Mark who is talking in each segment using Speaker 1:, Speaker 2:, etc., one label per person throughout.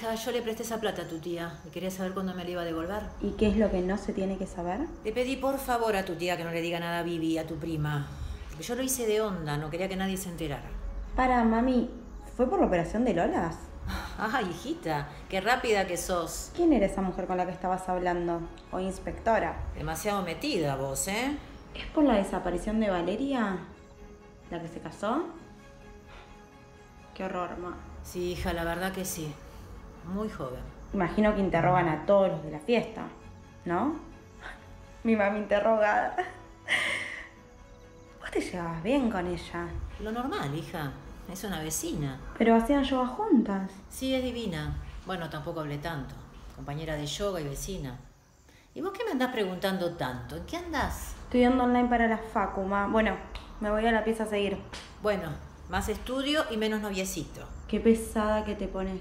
Speaker 1: hija, yo le presté esa plata a tu tía y quería saber cuándo me la iba a devolver.
Speaker 2: ¿Y qué es lo que no se tiene que saber?
Speaker 1: Le pedí por favor a tu tía que no le diga nada a Vivi, a tu prima. Porque yo lo hice de onda, no quería que nadie se enterara.
Speaker 2: Para, mami, ¿fue por la operación de Lolas?
Speaker 1: Ay, hijita, qué rápida que sos.
Speaker 2: ¿Quién era esa mujer con la que estabas hablando? ¿O inspectora?
Speaker 1: Demasiado metida vos, ¿eh?
Speaker 2: ¿Es por la desaparición de Valeria? ¿La que se casó? Qué horror, ma.
Speaker 1: Sí, hija, la verdad que sí. Muy joven.
Speaker 2: Imagino que interrogan a todos los de la fiesta, ¿no? Mi mami interrogada. Vos te llevabas bien con ella.
Speaker 1: Lo normal, hija. Es una vecina.
Speaker 2: Pero hacían yoga juntas.
Speaker 1: Sí, es divina. Bueno, tampoco hablé tanto. Compañera de yoga y vecina. ¿Y vos qué me andás preguntando tanto? ¿En qué andás?
Speaker 2: Estudiando online para la facu, ma. Bueno, me voy a la pieza a seguir.
Speaker 1: Bueno, más estudio y menos noviecito.
Speaker 2: Qué pesada que te pones.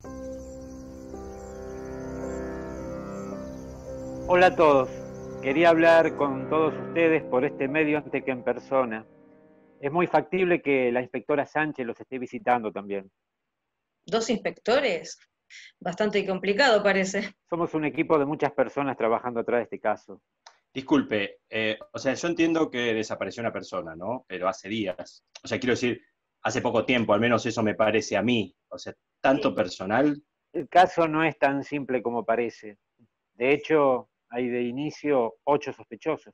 Speaker 3: Hola a todos. Quería hablar con todos ustedes por este medio antes que en persona. Es muy factible que la inspectora Sánchez los esté visitando también.
Speaker 4: ¿Dos inspectores? Bastante complicado parece.
Speaker 3: Somos un equipo de muchas personas trabajando atrás de este caso.
Speaker 5: Disculpe, o sea, yo entiendo que desapareció una persona, ¿no? Pero hace días. O sea, quiero decir, hace poco tiempo, al menos eso me parece a mí. O sea, tanto personal.
Speaker 3: El caso no es tan simple como parece. De hecho, hay de inicio 8 sospechosos.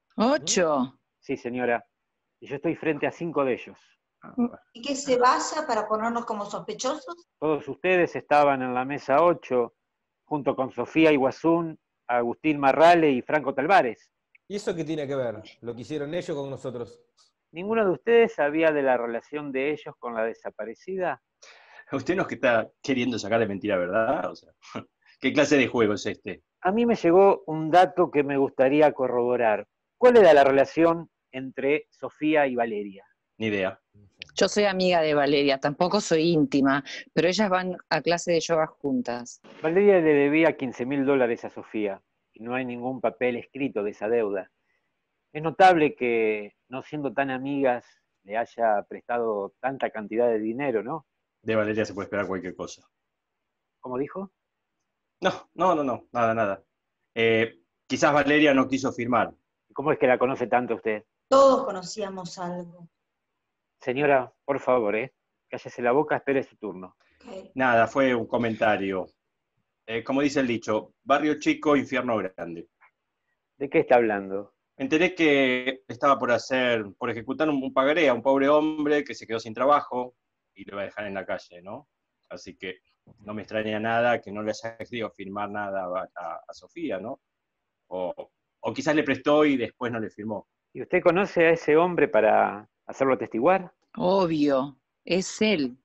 Speaker 6: ¿8?
Speaker 3: Sí, señora. Y yo estoy frente a 5 de ellos.
Speaker 7: ¿Y qué se basa para ponernos como sospechosos?
Speaker 3: Todos ustedes estaban en la mesa 8, junto con Sofía Iguazún, Agustín Marrale y Franco Talvares.
Speaker 8: ¿Y eso qué tiene que ver? ¿Lo que hicieron ellos con nosotros?
Speaker 3: ¿Ninguno de ustedes sabía de la relación de ellos con la desaparecida?
Speaker 5: Usted no es que está queriendo sacarle mentira, ¿verdad? O sea, ¿qué clase de juego es este?
Speaker 3: A mí me llegó un dato que me gustaría corroborar. ¿Cuál era la relación entre Sofía y Valeria?
Speaker 5: Ni idea.
Speaker 6: Yo soy amiga de Valeria, tampoco soy íntima, pero ellas van a clase de yoga juntas.
Speaker 3: Valeria le debía $15.000 a Sofía y no hay ningún papel escrito de esa deuda. Es notable que, no siendo tan amigas, le haya prestado tanta cantidad de dinero, ¿no?
Speaker 5: De Valeria se puede esperar cualquier cosa.
Speaker 3: ¿Cómo dijo?
Speaker 5: No, nada. Quizás Valeria no quiso firmar.
Speaker 3: ¿Cómo es que la conoce tanto usted?
Speaker 7: Todos conocíamos algo.
Speaker 3: Señora, por favor, cállese la boca, espere su turno.
Speaker 7: Okay.
Speaker 5: Nada, fue un comentario. Como dice el dicho, barrio chico, infierno grande.
Speaker 3: ¿De qué está hablando?
Speaker 5: Me enteré que estaba por ejecutar un pagaré a un pobre hombre que se quedó sin trabajo y lo iba a dejar en la calle, ¿no? Así que no me extraña nada que no le haya querido firmar nada a Sofía, ¿no? O quizás le prestó y después no le firmó.
Speaker 3: ¿Y usted conoce a ese hombre para hacerlo atestiguar?
Speaker 6: Obvio, es él.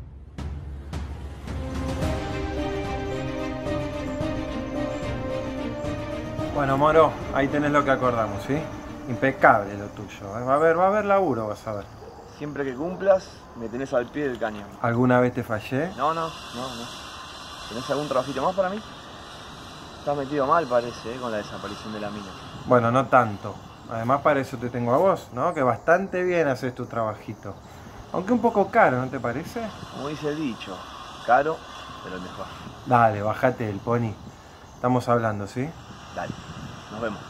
Speaker 8: Bueno, Moro, ahí tenés lo que acordamos, ¿sí? Impecable lo tuyo. Va a haber laburo, vas a ver.
Speaker 9: Siempre que cumplas, me tenés al pie del cañón.
Speaker 8: ¿Alguna vez te fallé?
Speaker 9: No. ¿Tenés algún trabajito más para mí? Estás metido mal, parece, con la desaparición de la mina.
Speaker 8: Bueno, no tanto. Además, para eso te tengo a vos, ¿no? Que bastante bien haces tu trabajito. Aunque un poco caro, ¿no te parece?
Speaker 9: Como dice el dicho, caro, pero el mejor.
Speaker 8: Dale, bájate el pony. Estamos hablando, ¿sí?
Speaker 9: Dale, nos vemos.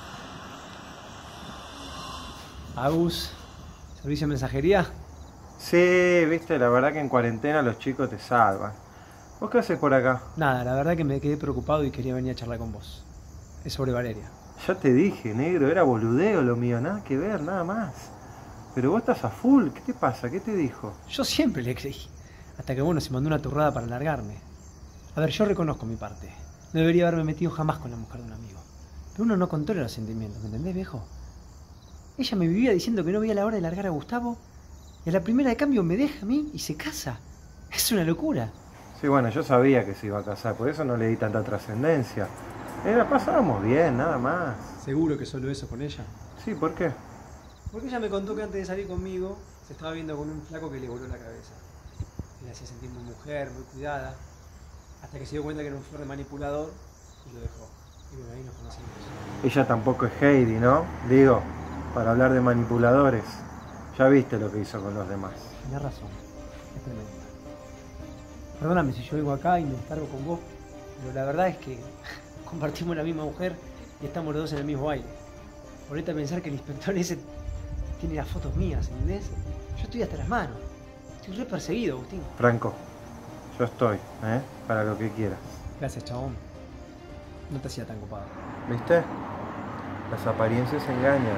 Speaker 10: Agus, ¿servicio de mensajería?
Speaker 8: Sí, viste, la verdad que en cuarentena los chicos te salvan. ¿Vos qué haces por acá?
Speaker 10: Nada, la verdad que me quedé preocupado y quería venir a charlar con vos. Es sobre Valeria.
Speaker 8: Ya te dije, negro, era boludeo lo mío, nada que ver, nada más. Pero vos estás a full, ¿qué te pasa? ¿Qué te dijo?
Speaker 10: Yo siempre le creí, hasta que bueno, se mandó una turrada para largarme. A ver, yo reconozco mi parte. No debería haberme metido jamás con la mujer de un amigo. Pero uno no controla los sentimientos, ¿me entendés, viejo? Ella me vivía diciendo que no veía la hora de largar a Gustavo, y a la primera de cambio me deja a mí y se casa. Es una locura.
Speaker 8: Sí, bueno, yo sabía que se iba a casar, por eso no le di tanta trascendencia. La pasábamos bien, nada más.
Speaker 10: ¿Seguro que solo eso con ella?
Speaker 8: Sí, ¿por qué?
Speaker 10: Porque ella me contó que antes de salir conmigo se estaba viendo con un flaco que le voló la cabeza. Le hacía sentir muy mujer, muy cuidada, hasta que se dio cuenta que era un flor manipulador y lo dejó. Y bueno, ahí nos conocimos.
Speaker 8: Ella tampoco es Heidi, ¿no? Digo, para hablar de manipuladores. Ya viste lo que hizo con los demás.
Speaker 10: Tenés razón, es tremenda. Perdóname si yo vengo acá y me descargo con vos, pero la verdad es que compartimos la misma mujer y estamos los dos en el mismo baile. Ponete a pensar que el inspector ese tiene las fotos mías, ¿entendés? Yo estoy hasta las manos. Estoy re perseguido, Agustín.
Speaker 8: Franco, yo estoy, para lo que quieras.
Speaker 10: Gracias, chabón. No te hacía tan copado.
Speaker 8: ¿Viste? Las apariencias engañan.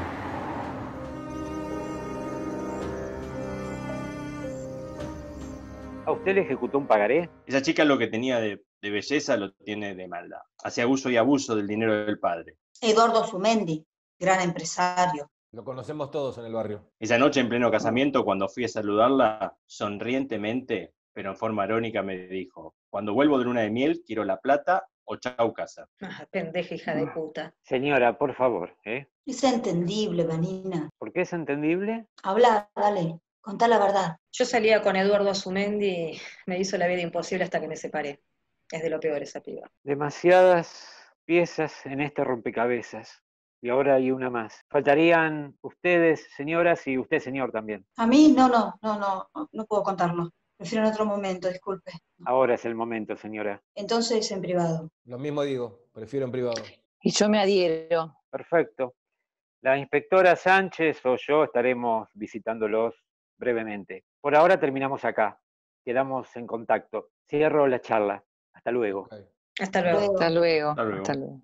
Speaker 3: ¿A usted le ejecutó un pagaré?
Speaker 5: Esa chica lo que tenía de belleza lo tiene de maldad. Hacía uso y abuso del dinero del padre.
Speaker 7: Eduardo Sumendi, gran empresario.
Speaker 11: Lo conocemos todos en el barrio.
Speaker 5: Esa noche en pleno casamiento, cuando fui a saludarla, sonrientemente, pero en forma irónica, me dijo: cuando vuelvo de luna de miel, quiero la plata o chau casa.
Speaker 4: Pendeja hija de puta.
Speaker 3: Señora, por favor,
Speaker 7: Es entendible, Vanina.
Speaker 3: ¿Por qué es entendible?
Speaker 7: Habla, dale, contá la verdad.
Speaker 4: Yo salía con Eduardo Azumendi y me hizo la vida imposible hasta que me separé. Es de lo peor esa piba.
Speaker 3: Demasiadas piezas en este rompecabezas. Y ahora hay una más. Faltarían ustedes, señoras, y usted, señor, también.
Speaker 7: A mí no puedo contarlo. Prefiero en otro momento, disculpe.
Speaker 3: Ahora es el momento, señora.
Speaker 7: Entonces en privado.
Speaker 11: Lo mismo digo, prefiero en privado.
Speaker 6: Y yo me adhiero.
Speaker 3: Perfecto. La inspectora Sánchez o yo estaremos visitándolos brevemente. Por ahora terminamos acá. Quedamos en contacto. Cierro la charla. Hasta luego.
Speaker 11: Okay.
Speaker 4: Hasta luego.
Speaker 6: Hasta luego.
Speaker 5: Hasta luego.
Speaker 6: Hasta luego.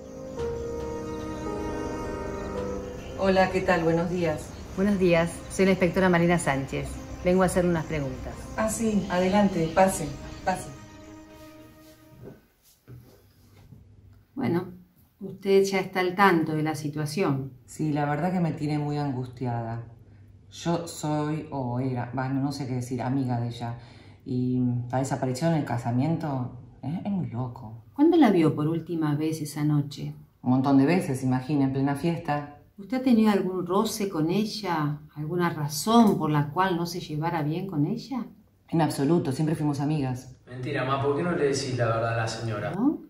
Speaker 12: Hola, ¿qué tal? Buenos días.
Speaker 13: Buenos días, soy la inspectora Marina Sánchez. Vengo a hacer unas preguntas.
Speaker 12: Ah, sí, adelante, pase, pase.
Speaker 13: Bueno, usted ya está al tanto de la situación.
Speaker 12: Sí, la verdad que me tiene muy angustiada. Yo soy, o era, bueno, no sé qué decir, amiga de ella. Y la desaparición en el casamiento es muy loco.
Speaker 13: ¿Cuándo la vio por última vez esa noche?
Speaker 12: Un montón de veces, imagina, en plena fiesta.
Speaker 13: ¿Usted ha tenido algún roce con ella? ¿Alguna razón por la cual no se llevara bien con ella?
Speaker 12: En absoluto, siempre fuimos amigas.
Speaker 10: Mentira, ma, ¿por qué no le decís la verdad a la señora?
Speaker 13: ¿No?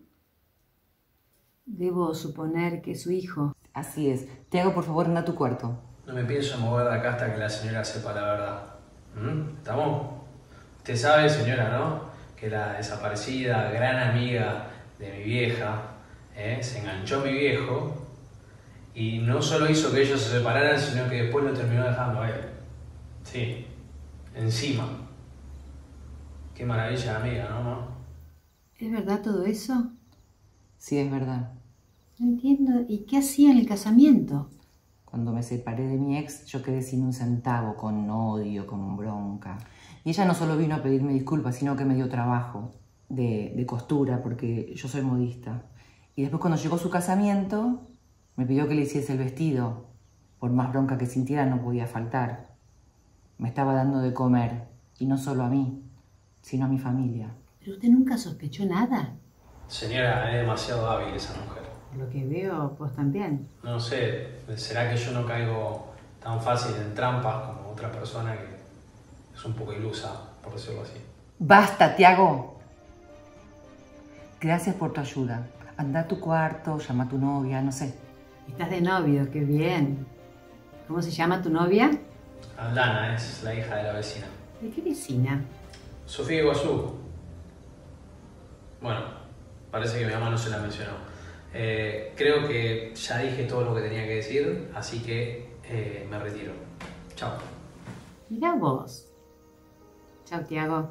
Speaker 13: Debo suponer que su hijo.
Speaker 12: Así es. Tiago, por favor, anda a tu cuarto.
Speaker 10: No me pienso mover de acá hasta que la señora sepa la verdad. ¿Estamos? Usted sabe, señora, ¿no? Que la desaparecida, gran amiga de mi vieja, se enganchó a mi viejo y no solo hizo que ellos se separaran, sino que después lo terminó dejando a él. Sí, encima. Qué maravilla de amiga, ¿no, ma?
Speaker 13: ¿Es verdad todo eso?
Speaker 12: Sí, es verdad.
Speaker 13: No entiendo. ¿Y qué hacía en el casamiento?
Speaker 12: Cuando me separé de mi ex, yo quedé sin un centavo, con odio, con bronca. Y ella no solo vino a pedirme disculpas, sino que me dio trabajo de costura, porque yo soy modista. Y después cuando llegó su casamiento, me pidió que le hiciese el vestido. Por más bronca que sintiera, no podía faltar. Me estaba dando de comer, y no solo a mí, sino a mi familia.
Speaker 13: ¿Pero usted nunca sospechó nada?
Speaker 10: Señora, es demasiado hábil esa mujer.
Speaker 13: Por lo que veo, vos también.
Speaker 10: No sé, ¿será que yo no caigo tan fácil en trampas como otra persona que es un poco ilusa, por decirlo así?
Speaker 12: ¡Basta, Tiago! Gracias por tu ayuda. Anda a tu cuarto, llama a tu novia, no sé.
Speaker 13: Estás de novio, qué bien. ¿Cómo se llama tu novia?
Speaker 10: Aldana es la hija de la vecina.
Speaker 13: ¿De qué vecina?
Speaker 10: Sofía Iguazú. Bueno, parece que mi mamá no se la mencionó. Creo que ya dije todo lo que tenía que decir, así que me retiro. Chao.
Speaker 13: Mirá vos. Chao, Tiago.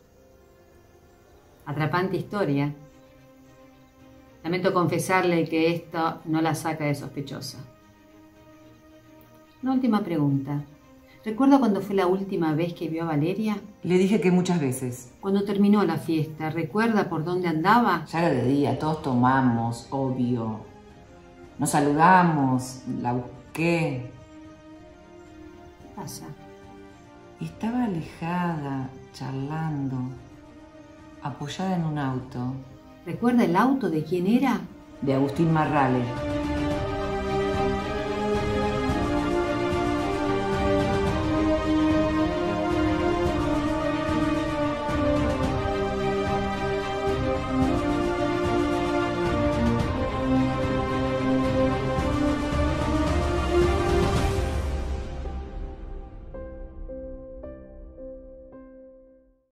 Speaker 13: Atrapante historia. Lamento confesarle que esto no la saca de sospechosa. Una última pregunta. ¿Recuerda cuándo fue la última vez que vio a Valeria?
Speaker 12: Le dije que muchas veces.
Speaker 13: Cuando terminó la fiesta, ¿recuerda por dónde andaba?
Speaker 12: Ya era de día, todos tomamos, obvio. Nos saludamos, la busqué.
Speaker 13: ¿Qué pasa?
Speaker 12: Estaba alejada, charlando, apoyada en un auto.
Speaker 13: ¿Recuerda el auto de quién era?
Speaker 12: De Agustín Marrale.